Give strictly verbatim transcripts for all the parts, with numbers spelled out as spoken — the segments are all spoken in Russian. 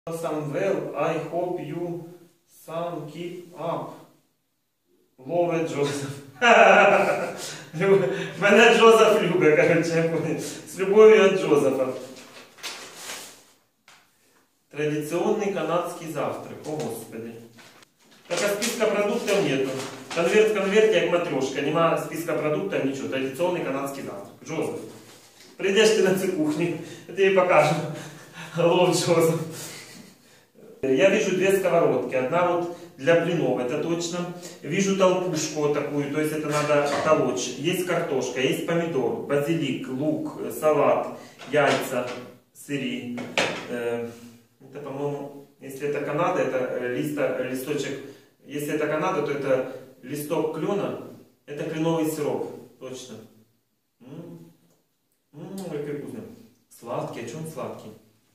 Samuel, I hope you some keep up. Лове Джозеф. Мене Джозеф любить, короче, я понял. С любовью от Джозефа. Традиционный канадский завтрак. О, Господи. Так, а списка продуктов нету. Конверт в конверте, как матрешка. Нема списка продуктов, ничего. Традиционный канадский завтрак. Джозеф. Придешь ты на цю кухню, я тебе покажу. Лов Джозеф. Я вижу две сковородки. Одна вот для блинов, это точно. Вижу толпушку вот такую, то есть это надо толочь. Есть картошка, есть помидор, базилик, лук, салат, яйца, сыри. Это, по-моему, если это Канада, это листа, листочек. Если это Канада, то это листок клена. Это кленовый сироп, точно. Ммм, какой вкусный. Сладкий, а что он сладкий?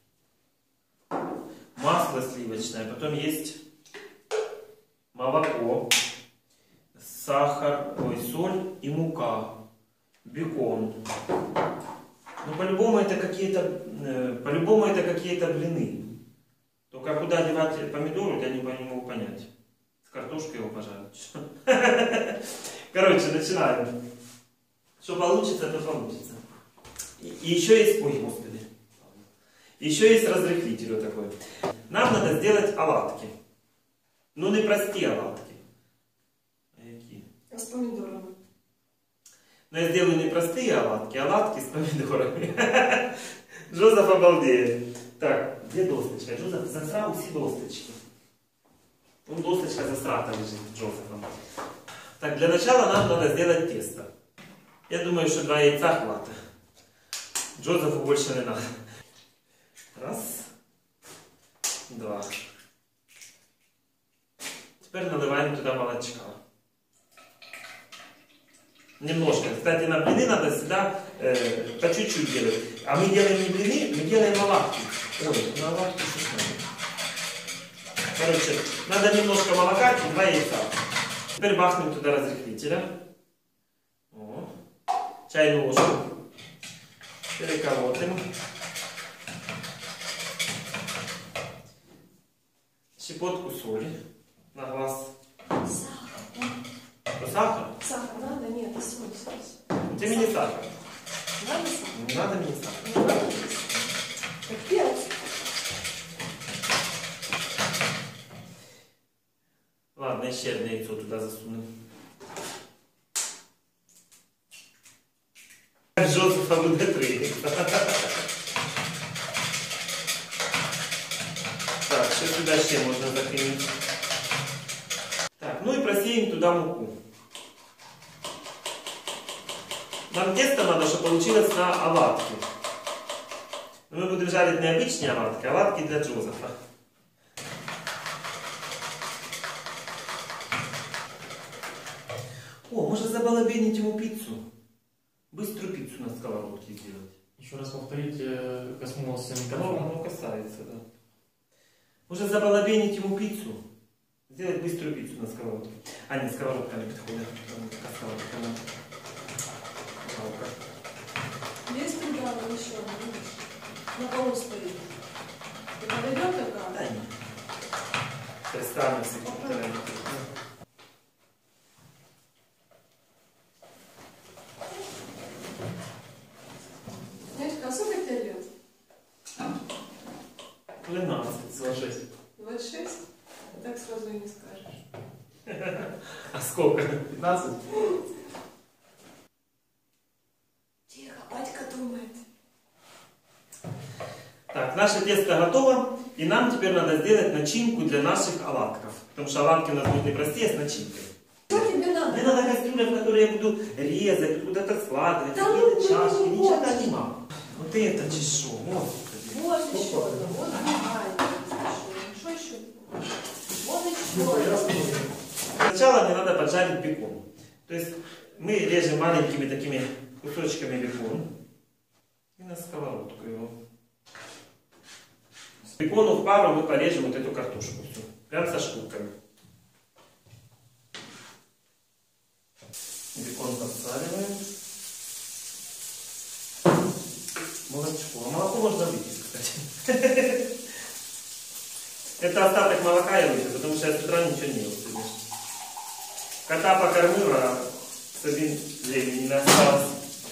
Масло сливочное, потом есть молоко, сахар, ой, соль и мука, бекон. Ну, по-любому это какие-то, э, по-любому это какие-то блины. Только куда девать помидоры, я не, не могу понять. С картошкой его пожарить. Короче, начинаем. Что получится, то получится. И, и еще есть, ой, Господи. Еще есть разрыхлитель вот такой. Нам надо сделать оладки. Ну, не простые оладки. А какие? А с помидорами? Но я сделаю не простые оладки, а оладки с помидорами. Джозеф обалдеет. Так, где досточка? Джозеф засрал все досточки. Ну, досточка засрата лежит Джозефом. Так, для начала нам надо сделать тесто. Я думаю, что два яйца хватит. Джозефу больше не надо. Раз, два. Теперь наливаем туда молочка. Немножко. Кстати, на блины надо всегда э, по чуть-чуть делать. А мы делаем не блины, мы делаем оладки. Ой, на оладки что надо. Короче, надо немножко молока и два яйца. Теперь бахнем туда разрыхлителя. О. Чайную ложку. Переколотим. Щепотку соли на глаз. Сахар. Что, сахар? Сахар надо? Нет, и соль, соль. Тебе не сахар. Надо сахар? Не надо мне сахар. Не надо? Как перец. Ладно, еще одно яйцо туда засунем. Джозефа буде три. Так, что сюда еще можно закинуть? Так, ну и просеем туда муку. Нам тесто надо, чтобы получилось на оладки. Но мы будем жарить не обычные оладки, а оладки для Джозефа. О, можно забалабенить ему пиццу. Быструю пиццу на сковородке сделать. Еще раз повторите, коснулся Ну, микрофона. оно касается, да. Можно забалабенить ему пиццу. Сделать быструю пиццу на сковородке. А, нет, сковородка не подходит. Сковородка, да. Жалко. Есть туда еще, видишь? На полу стоит. И подойдет такая? Да нет. Представим себе. Нянечка, а сколько тебе лет? двенадцать сложить. двадцать шесть? Так сразу и не скажешь. А сколько? пятнадцать? Тихо, батька думает. Так, наше тесто готово. И нам теперь надо сделать начинку для наших оладков. Потому что оладки у нас будут не простые, а с начинкой. Что тебе надо? Мне надо кастрюля, в которой я буду резать, куда-то складывать, Да какие-то ну, чашки, ну, ничего вот. нема. Вот это чешу, господи. Вот еще одна. Вот другая. Что еще? Вот еще одна. Сначала мне надо поджарить бекон. То есть мы режем маленькими такими кусочками бекон. И на сковородку его. С бекону в пару мы порежем вот эту картошку. Все. Прям со шкурками. Бекон подсаливаем. Молочко. А молоко можно выпить, кстати. Это остаток молока я выпил, потому что я с утра ничего не ел сегодня. Кота покормил, а Сабин времени не осталось.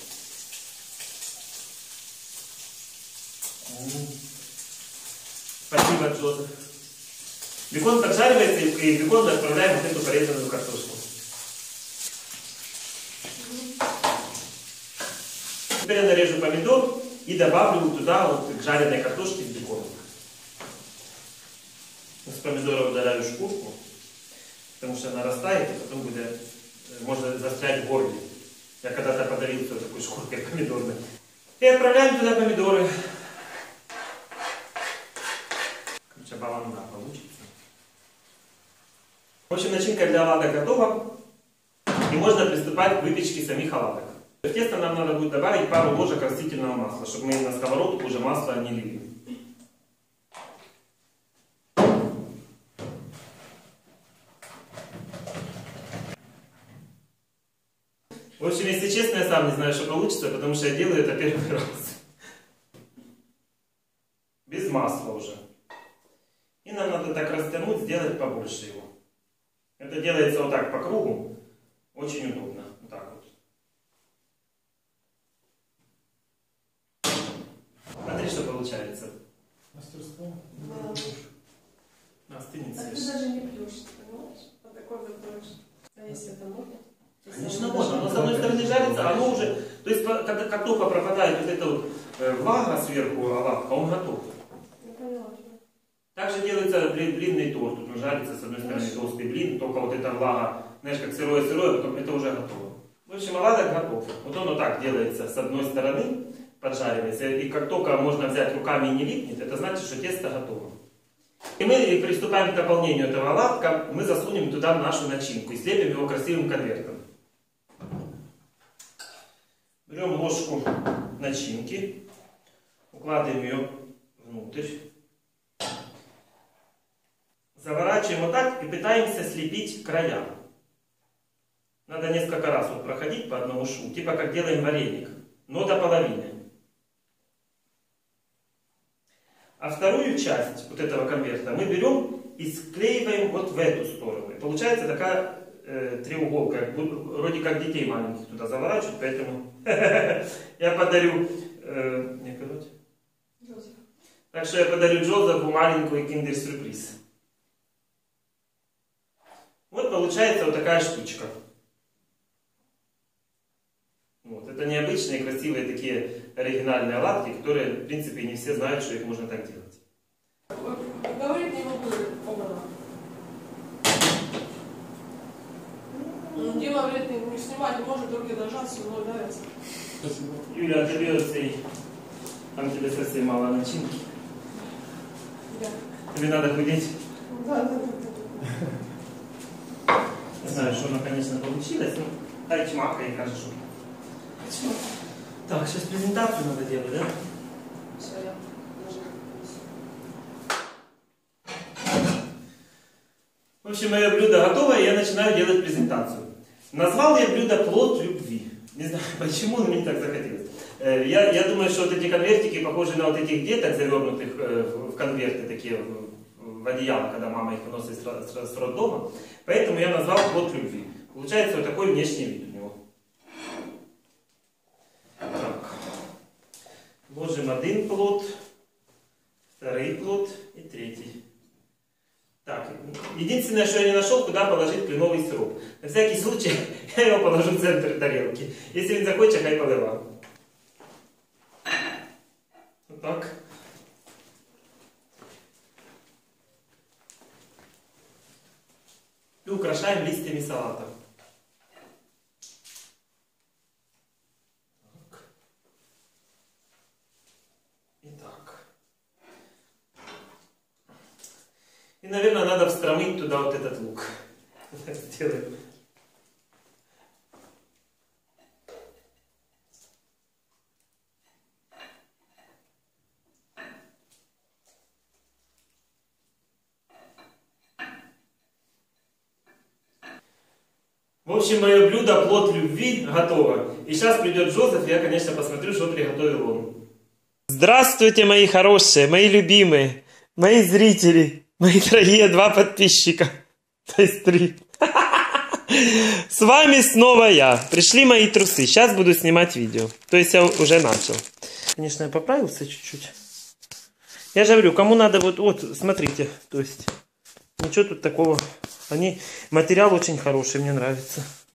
Спасибо, Джозеф. Бекон поджаривается, и в бекон отправляем вот эту порезанную картошку. Теперь я нарежу помидор и добавлю туда вот к жареной картошке с беконом. С помидора удаляю шкурку, потому что она растает, и потом будет, можно застрять в горле. Я когда-то подавился такой шкуркой помидорной. И отправляем туда помидоры. Короче, баланда получится. В общем, начинка для оладок готова. И можно приступать к выпечке самих оладок. В тесто нам надо будет добавить пару ложек растительного масла, чтобы мы на сковородку уже масло не лили. В общем, если честно, я сам не знаю, что получится, потому что я делаю это первый раз. Без масла уже. И нам надо так растянуть, сделать побольше его. Это делается вот так по кругу. Очень удобно. Вот так вот. Смотри, что получается. Мастерство. Да. Остынет А ты свежий. даже не пьешь, понимаешь? Вот такой вот пьешь. А если это можно? Конечно, можно, но с одной стороны жарится, оно уже, то есть когда как только пропадает вот эта вот влага сверху оладка, он готов. Я поняла. Также делается блинный торт, тут он жарится, с одной стороны толстый блин, только вот эта влага, знаешь, как сырое-сырое, потом это уже готово. В общем, оладок готов. Вот он вот так делается, с одной стороны поджаривается, и как только можно взять руками и не липнет, это значит, что тесто готово. И мы приступаем к дополнению этого оладка, мы засунем туда нашу начинку и слепим его красивым конвертом. Берем ложку начинки, укладываем ее внутрь, заворачиваем вот так и пытаемся слепить края. Надо несколько раз вот проходить по одному шву, типа как делаем вареник, но до половины. А вторую часть вот этого конверта мы берем и склеиваем вот в эту сторону. И получается такая э, треуголка, вроде как детей маленьких туда заворачивают, поэтому я подарю... Э, не короче. Так что я подарю Джозефу маленькую киндер-сюрприз. Вот получается вот такая штучка. Вот. Это необычные, красивые такие оригинальные оладки, которые, в принципе, не все знают, что их можно так делать. Говорить не могу, повара. Дима говорит, не снимать не может, руки дрожат, все равно нравится. Юля, отберется и там тебе совсем мало начинки. Да. Тебе надо худеть. Да, да, да. Не знаю, что оно, конечно, получилось, но дай чмака и кажется, что... Почему? Так, сейчас презентацию надо делать, да? Все, я даже... В общем, мое блюдо готово, и я начинаю делать презентацию. Назвал я блюдо «Плод любви». Не знаю почему, но мне так захотелось. Я, я думаю, что вот эти конвертики похожи на вот этих деток, завернутых в конверты, такие в одеяло, когда мама их выносит с роддома. Поэтому я назвал «Плод любви». Получается вот такой внешний вид у него. Так. Ложим один плод, второй плод и третий. Так, единственное, что я не нашел, куда положить кленовый сироп. На всякий случай я его положу в центр тарелки. Если он захочет, хай полива. Вот так. И украшаем листьями салата. Так. Итак. И, наверное, надо встромить туда вот этот лук. Сделаем. В общем, мое блюдо «Плод любви» готово. И сейчас придет Джозеф, и я, конечно, посмотрю, что приготовил он. Здравствуйте, мои хорошие, мои любимые, мои зрители, Мои дорогие два подписчика. То есть три. С вами снова я. Пришли мои трусы. Сейчас буду снимать видео. То есть я уже начал. Конечно, я поправился чуть-чуть. Я же говорю, кому надо вот... Вот, смотрите. То есть, ничего тут такого. Они... Материал очень хороший, мне нравится.